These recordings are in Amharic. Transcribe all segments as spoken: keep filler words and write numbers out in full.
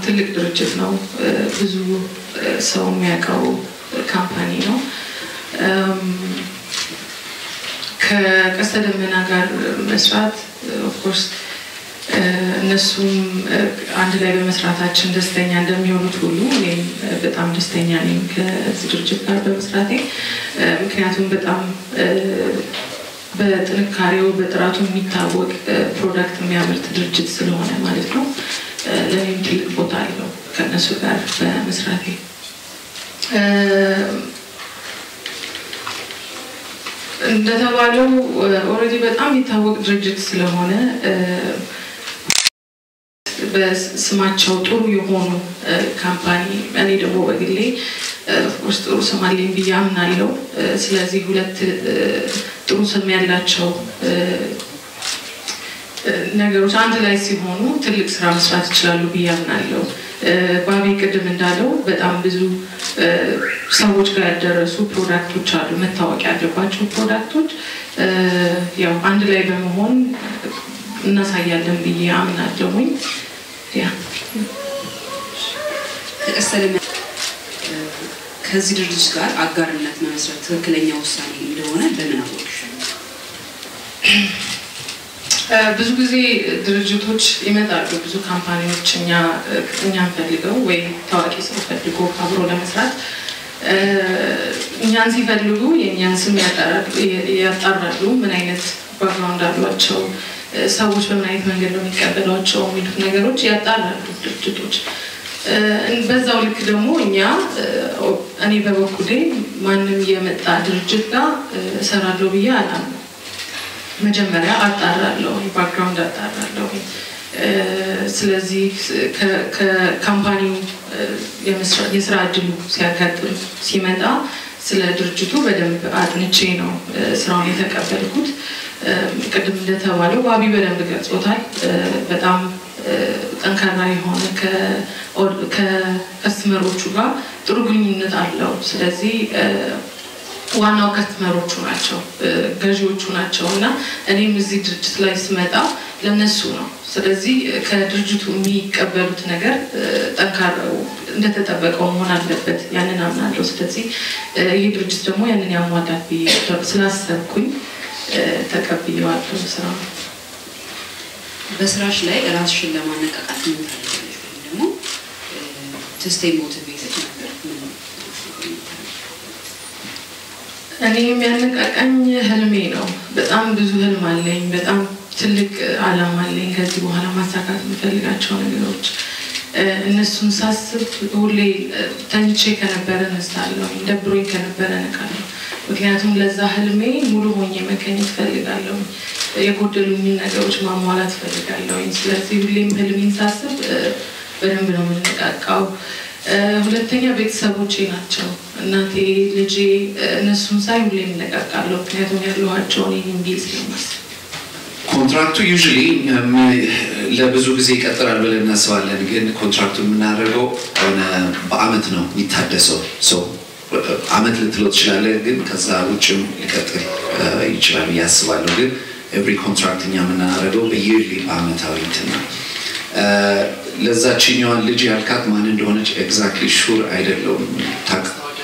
ትልቅ ድርጅት ነው ብዙ ሰው የሚያውቀው ካምፓኒ ነው ከቀስተ ደመና ጋር መስራት ኦፍ ኮርስ እነሱም አንድ ላይ በመስራታችን ደስተኛ እንደሚሆኑት ሁሉ እኔም በጣም ደስተኛ ነኝ ከዚህ ድርጅት ጋር በመስራቴ ምክንያቱም በጣም በጥንካሬው በጥራቱ የሚታወቅ ፕሮዳክት የሚያመርት ድርጅት ስለሆነ ማለት ነው ለኔም ትልቅ ቦታ አለው ከነሱ ጋር በመስራቴ እንደተባለው ኦሬዲ በጣም የሚታወቅ ድርጅት ስለሆነ በስማቸው ጥሩ የሆኑ ካምፓኒ እኔ ደግሞ በግሌ ኦፍ ኮርስ ጥሩ ስም አለኝ ብዬ አምናለሁ ስለዚህ ሁለት ጥሩ ስም ያላቸው ነገሮች አንድ ላይ ሲሆኑ ትልቅ ስራ መስራት ይችላሉ ብዬ አምናለሁ ባቢ ቅድም እንዳለው በጣም ብዙ ሰዎች ጋር ያደረሱ ፕሮዳክቶች አሉ መታወቅ ያለባቸው ፕሮዳክቶች ያው አንድ ላይ በመሆን እናሳያለን ብዬ አምናለሁኝ ያ ተቀሰለና ከዚህ ድርጅት ጋር አጋርነት መመስረት ትክክለኛ ውሳኔ እንደሆነ በምን አወቅሽ ብዙ ጊዜ ድርጅቶች ይመጣሉ ብዙ ካምፓኒዎች እኛ እኛን ፈልገው ወይ ታዋቂ ሰው ፈልጎ አብሮ ለመስራት እኛን ሲፈልጉ የኛን ስም ያጣራሉ ምን አይነት ባክግራውንድ አላቸው ሰዎች በምን አይነት መንገድ ነው የሚቀበሏቸው የሚሉት ነገሮች ያጣራሉ ድርጅቶች በዛው ልክ ደግሞ እኛ እኔ በበኩሌ ማንም የመጣ ድርጅት ጋር ሰራለው ብዬ አላምንም መጀመሪያ አጣራለሁ ባክግራውንድ አጣራለሁ ስለዚህ ከካምፓኒው የስራ እድሉ ሲያጋጥም ሲመጣ ስለ ድርጅቱ በደንብ አጥንቼ ነው ስራውን የተቀበልኩት ቅድም እንደተባለው ባቢ በደንብ ገልጾታል በጣም ጠንካራ የሆነ ከከስተመሮቹ ጋር ጥሩ ግንኙነት አለው ስለዚህ ዋናው ከስተመሮቹ ናቸው ገዢዎቹ ናቸውና እኔም እዚህ ድርጅት ላይ ስመጣ ለነሱ ነው ስለዚህ ከድርጅቱ የሚቀበሉት ነገር ጠንካራው እንደተጠበቀው መሆን አለበት ያንን አምናለሁ ስለዚህ ይሄ ድርጅት ደግሞ ያንን ያሟላል ብዬ ስላሰብኩኝ ተቀብያለሁ ስራው በስራሽ ላይ ራስሽን ለማነቃቃት ምን ታደርጊያለሽ ደግሞ to stay motivated ነበር እኔ የሚያነቃቃኝ ህልሜ ነው በጣም ብዙ ህልም አለኝ በጣም ትልቅ ዓላማ አለኝ ከዚህ በኋላ ማሳካት የምፈልጋቸው ነገሮች እነሱን ሳስብ ሁሌ ተንቼ ከነበረ ነስታለሁ ደብሮኝ ከነበረ ነቃለሁ ምክንያቱም ለዛ ህልሜ ሙሉ ሆኜ መገኘት ፈልጋለሁ የጎደሉኝ ነገሮች ማሟላት ፈልጋለሁ ስለዚህ ሁሌም ህልሜን ሳስብ በደንብ ነው የምንነቃቃው ሁለተኛ ቤተሰቦቼ ናቸው እናቴ ልጄ እነሱን ሳይ ሁሌም ነቃቃለሁ ምክንያቱም ያለዋቸው እኔን ቢል ስለማስብ ኮንትራክቱ ዩዥሊ ለብዙ ጊዜ ይቀጥላል ብለን እናስባለን ግን ኮንትራክቱ የምናደርገው በአመት ነው የሚታደሰው ሶ አመት ልትለው ትችላለህ ግን ከዛ ውጭም ሊቀጥል ይችላል ያስባለሁ ግን every contract እኛ የምናደርገው በየርሊ በአመታዊ እንትና ለዛችኛው ልጅ ያልካት ማን እንደሆነች ኤግዛክትሊ ሹር አይደለም ታክ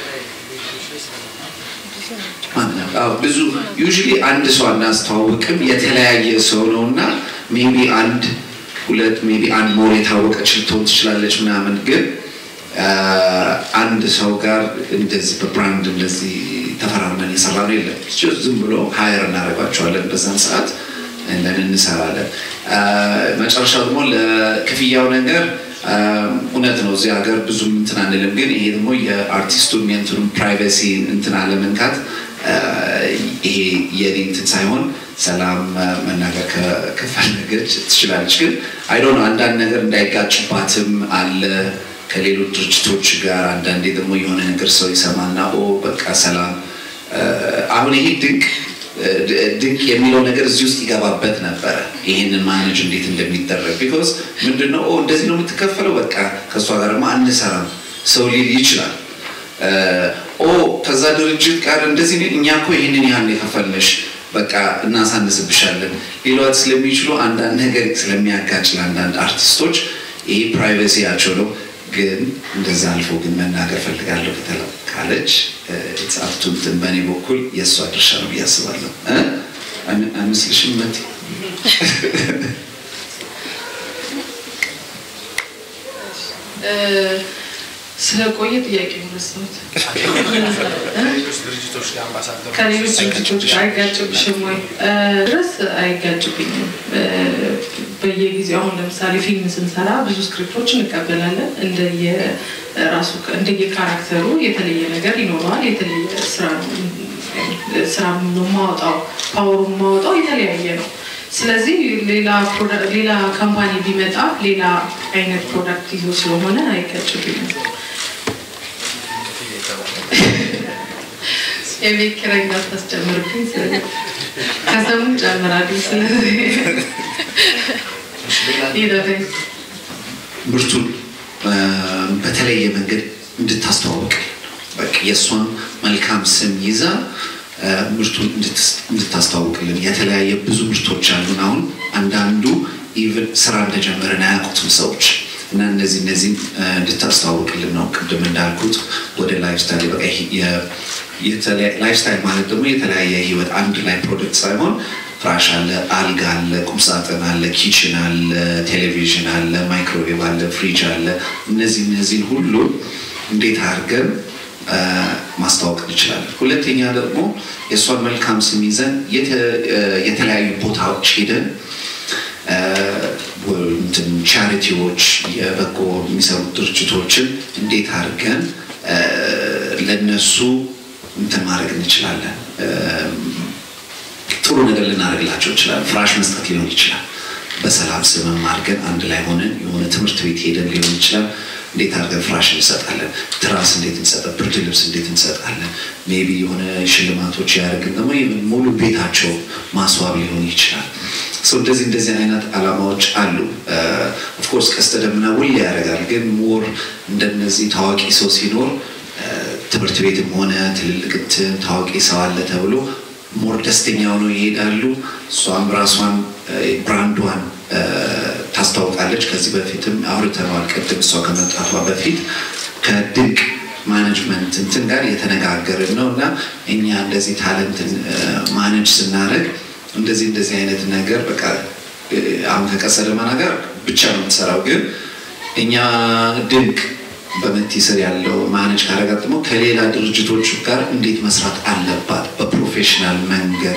አዎ ብዙ ዩዥሊ አንድ ሰው እናስተዋውቅም የተለያየ ሰው ነውና ሜቢ አንድ ሁለት ሜቢ አንድ ሞር የታወቀች ልትሆን ትችላለች ምናምን ግን አንድ ሰው ጋር እንደዚህ በብራንድ እንደዚህ ተፈራርመን የሰራነው የለም ዝም ብሎ ሃየር እናደርጋቸዋለን በዛን ሰዓት እንደን እንሰራለን መጨረሻው ደግሞ ለክፍያው ነገር እውነት ነው እዚህ ሀገር ብዙ እንትን አንልም ግን ይሄ ደግሞ የአርቲስቱን የእንትኑን ፕራይቬሲ እንትን አለመንካት ይሄ የኔንት ሳይሆን ሰላም መናገር ከፈለገች ትችላለች ግን አይ ዶንት ኖ አንዳንድ ነገር እንዳይጋጭባትም አለ ከሌሎች ድርጅቶች ጋር አንዳንዴ ደግሞ የሆነ ነገር ሰው ይሰማና ኦ በቃ ሰላም አሁን ይሄ ድንቅ ድንቅ የሚለው ነገር እዚህ ውስጥ ይገባበት ነበር ይሄንን ማኔጅ እንዴት እንደሚደረግ because ምንድነው ኦ እንደዚህ ነው የምትከፈለው በቃ ከሷ ጋርማ አንሰራም ሰው ሊል ይችላል ኦ ከዛ ድርጅት ጋር እንደዚህ ነው እኛኮ ይሄንን ያህል የከፈልነሽ በቃ እናሳንስብሻለን ሊሏት ስለሚችሉ አንዳንድ ነገር ስለሚያጋጭ ለአንዳንድ አርቲስቶች ይሄ ፕራይቬሲያቸው ነው ግን እንደዛ አልፎ ግን መናገር ፈልጋለሁ ካለች it's up to them በኔ በኩል የሷ ድርሻ ነው ያስባለሁ እ አንስልሽም መት ስለቆየ ጥያቄ መስሎት ድርጅቶች ጋር አምባሳደር ከሌሎች ድርጅቶች ጋር አይጋጭብሽም ወይ ድረስ አይጋጭብኝም በየጊዜው አሁን ለምሳሌ ፊልም ስንሰራ ብዙ ስክሪፕቶች እንቀበላለን እንደየ ራሱ እንደየ ካራክተሩ የተለየ ነገር ይኖራል የተለየ ስራ ስራ ነው ማውጣው ፓወሩ ማውጣው የተለያየ ነው ስለዚህ ሌላ ፕሮዳክት ሌላ ካምፓኒ ቢመጣ ሌላ አይነት ፕሮዳክት ይዞ ስለሆነ አይጋጭብኝም የቤት ኪራይ እንዳታስጨምርብኝ ስለዚህ ከሰሙን ጨምራለሁ ስለዚህ ይደረግ ምርቱን በተለየ መንገድ እንድታስተዋውቅ በቃ የሷን መልካም ስም ይዛ ምርቱን እንድታስተዋውቅልን የተለያየ ብዙ ምርቶች አሉን አሁን አንዳንዱ ኢቭን ስራ እንደጀመረን አያውቁትም ሰዎች እና እነዚህ እነዚህ እንድታስተዋውቅልን ነው ቅድም እንዳልኩት ወደ ላይፍ ስታይል በቃ የተለያየ ላይፍ ስታይል ማለት ደግሞ የተለያየ ህይወት አንድ ላይ ፕሮዳክት ሳይሆን ፍራሽ አለ አልጋ አለ ቁምሳጥን አለ ኪችን አለ ቴሌቪዥን አለ ማይክሮዌቭ አለ ፍሪጅ አለ እነዚህ እነዚህ ሁሉ እንዴት አድርገን ማስተዋወቅ እንችላለን ሁለተኛ ደግሞ የሷን መልካም ስም ይዘን የተለያዩ ቦታዎች ሄደን እንትን ቻሪቲዎች የበጎ የሚሰሩ ድርጅቶችን እንዴት አድርገን ለነሱ እንትን ማድረግ እንችላለን ጥሩ ነገር ልናደርግላቸው እንችላለን ፍራሽ መስጠት ሊሆን ይችላል በሰላም ስምም አድርገን አንድ ላይ ሆነን የሆነ ትምህርት ቤት ሄደን ሊሆን ይችላል እንዴት አድርገን ፍራሽ እንሰጣለን ትራስ እንዴት እንሰጣለን ብርድ ልብስ እንዴት እንሰጣለን ሜቢ የሆነ ሽልማቶች ያደርግን ደግሞ ሙሉ ቤታቸው ማስዋብ ሊሆን ይችላል so እንደዚህ እንደዚህ አይነት አላማዎች አሉ of course ቀስተ ደመና ውል ያደርጋል ግን ሞር እንደነዚህ ታዋቂ ሰው ሲኖር ትምህርት ቤትም ሆነ ትልልቅ ታዋቂ ሰው አለ ተብሎ ሞር ደስተኛ ሆነው ይሄዳሉ ሷም ራሷን ብራንዷን ታስተዋውቃለች ከዚህ በፊትም አውርተናል ቀደም ሰው ከመጣቷ በፊት ከድንቅ ማኔጅመንት እንትን ጋር የተነጋገርን ነውና እኛ እንደዚህ ታለንትን ማኔጅ ስናደርግ እንደዚህ እንደዚህ አይነት ነገር በቃ አሁን ከቀሰደማና ጋር ብቻ ነው የምትሰራው ግን እኛ ድንቅ በመንቲሰር ያለው ማኔጅ ካረጋግጠው ከሌላ ድርጅቶች ጋር እንዴት መስራት አለባት በፕሮፌሽናል መንገድ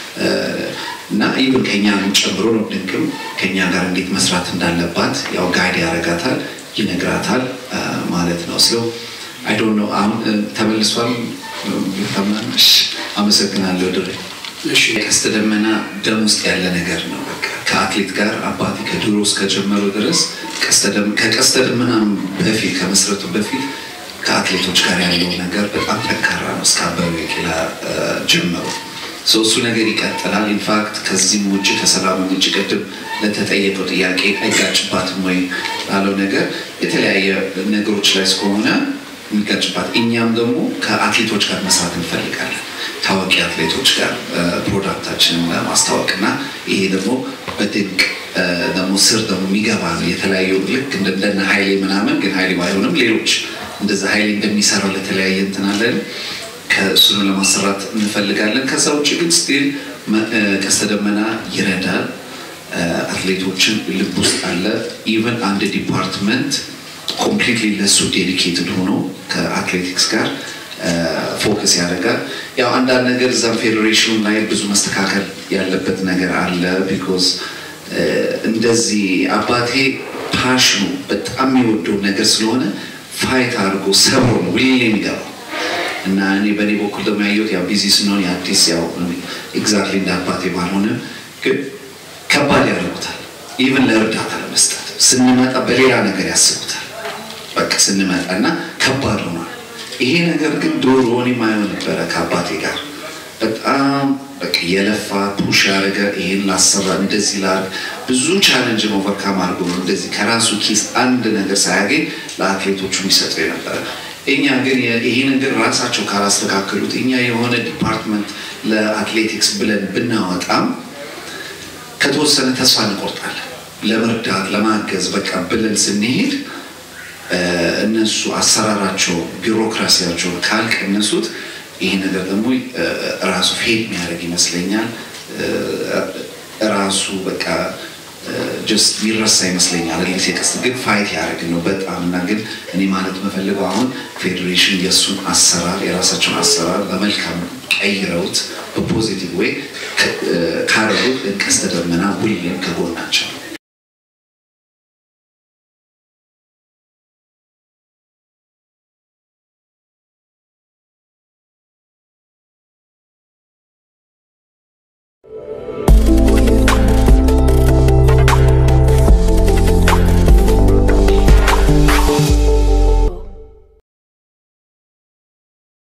እና ኢቭን ከኛ ጨምሮ ነው ድንቅም ከኛ ጋር እንዴት መስራት እንዳለባት ያው ጋይድ ያረጋታል ይነግራታል ማለት ነው so I don't know አሁን ተመልሷል ተማንሽ አመሰግናለሁ ድሬ እሺ ቀስተ ደመና ደም ውስጥ ያለ ነገር ነው በቃ ከአትሌት ጋር አባቴ ከድሮ እስከ ጀመሩ ድረስ ቀስተ ደም ከቀስተ ደመና በፊት ከመስረቱ በፊት ከአትሌቶች ጋር ያለው ነገር በጣም ጠንካራ ነው እስካበበ ቢቂላ ጀመሩ so እሱ ነገር ይቀጥላል in fact ከዚህም ውጪ ከሰላም ውጪ ቀደም ለተጠየቀው ጥያቄ አይጋጭባትም ወይ ባለው ነገር የተለያየ ነገሮች ላይ ስለሆነ የሚጋጭባት እኛም ደግሞ ከአትሌቶች ጋር መስራት እንፈልጋለን ታዋቂ አትሌቶች ጋር ፕሮዳክታችንን ለማስተዋወቅና ይሄ ደግሞ በድንቅ ደግሞ ስር ደግሞ የሚገባ ነው የተለያዩ ልክ እንደነ ኃይሌ ምናምን ግን ኃይሌ ባይሆንም ሌሎች እንደዛ ኃይሌ እንደሚሰራው ለተለያየ እንትን አለን ከሱን ለማሰራት እንፈልጋለን ከዛ ውጪ ግን ስቲል ቀስተ ደመና ይረዳል አትሌቶችን ልብ ውስጥ አለ ኢቭን አንድ ዲፓርትመንት ኮምፕሊትሊ ለሱ ዴዲኬትድ ሆኖ ከአትሌቲክስ ጋር ፎከስ ያደርጋል ያው አንዳንድ ነገር ዛም ፌደሬሽኑ ላይ ብዙ መስተካከል ያለበት ነገር አለ because እንደዚህ አባቴ ፓሽኑ በጣም የሚወደው ነገር ስለሆነ ፋይት አድርጎ ሰብሮ ነው ሁሌ የሚገባው እና እኔ በኔ በኩል ደግሞ ያየሁት ያው ቢዚ ስለሆነ አዲስ ያው ኤግዛክትሊ እንደ አባቴ ባልሆነ ግን ከባድ ያደርጉታል ኢቭን ለእርዳታ ለመስጠት ስንመጣ በሌላ ነገር ያስቡታል በቃ ስንመጣና ከባድ ሆኗል ይሄ ነገር ግን ዶሮ እኔ ማየው ነበር ከአባቴ ጋር በጣም በቃ የለፋ ፑሽ ያደረገ ይሄን ላሰራ እንደዚህ ላር ብዙ ቻሌንጅ ኦቨርካም አድርጎ እንደዚህ ከራሱ ኪስ አንድ ነገር ሳያገኝ ለአትሌቶቹ የሚሰጥ ነበር እኛ ግን ይሄ ነገር ራሳቸው ካላስተካከሉት እኛ የሆነ ዲፓርትመንት ለአትሌቲክስ ብለን ብናወጣም ከተወሰነ ተስፋ እንቆርጣለን ለመርዳት ለማገዝ በቃ ብለን ስንሄድ እነሱ አሰራራቸው ቢሮክራሲያቸው ካልቀነሱት ይሄ ነገር ደግሞ ራሱ ፌል የሚያደርግ ይመስለኛል ራሱ በቃ just ሚረሳ ይመስለኛል ለሊሴ ቀስ ግን ፋይት ያደርግ ነው በጣም እና ግን እኔ ማለት መፈልገው አሁን ፌዴሬሽን የሱን አሰራር የራሳቸውን አሰራር በመልካም ቀይረውት በፖዚቲቭ ዌይ ካረጉት ቀስ ተደመና ሁሌም ከጎናቸው